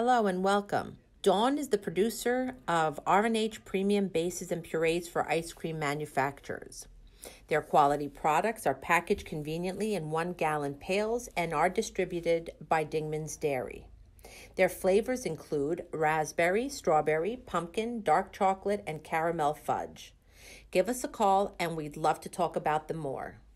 Hello and welcome. Dawn is the producer of R&H Premium Bases and Purees for ice cream manufacturers. Their quality products are packaged conveniently in 1-gallon pails and are distributed by Dingman's Dairy. Their flavors include raspberry, strawberry, pumpkin, dark chocolate, and caramel fudge. Give us a call and we'd love to talk about them more.